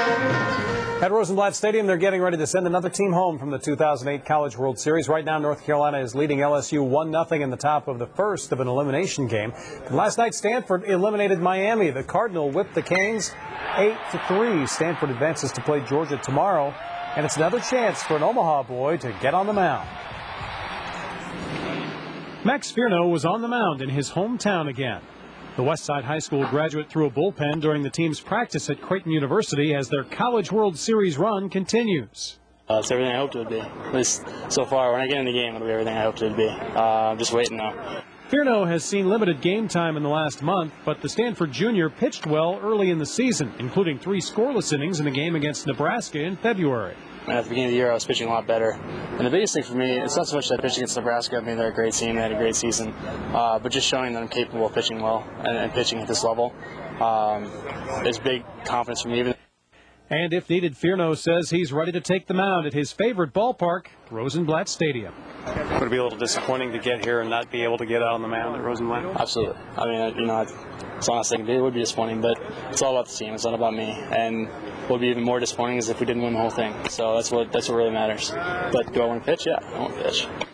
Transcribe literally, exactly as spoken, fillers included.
At Rosenblatt Stadium, they're getting ready to send another team home from the two thousand eight College World Series. Right now, North Carolina is leading L S U one nothing in the top of the first of an elimination game. And last night, Stanford eliminated Miami. The Cardinal whipped the Canes eight to three. Stanford advances to play Georgia tomorrow, and it's another chance for an Omaha boy to get on the mound. Max Fierno was on the mound in his hometown again. The Westside High School graduate threw a bullpen during the team's practice at Creighton University as their College World Series run continues. Uh, it's everything I hoped it would be. At least so far, when I get in the game, it'll be everything I hoped it would be. Uh, I'm just waiting now. Fierno has seen limited game time in the last month, but the Stanford junior pitched well early in the season, including three scoreless innings in a game against Nebraska in February. At the beginning of the year, I was pitching a lot better. And the biggest thing for me, it's not so much that I pitched against Nebraska. I mean, they're a great team. They had a great season. Uh, but just showing that I'm capable of pitching well and, and pitching at this level um, is big confidence for me. Even And if needed, Fierno says he's ready to take the mound at his favorite ballpark, Rosenblatt Stadium. Would it be a little disappointing to get here and not be able to get out on the mound at Rosenblatt? Absolutely. I mean, you know, it's the honest thing to do. It would be disappointing, but it's all about the team. It's not about me. And what would be even more disappointing is if we didn't win the whole thing. So that's what that's what really matters. But do I want to pitch? Yeah, I want to pitch.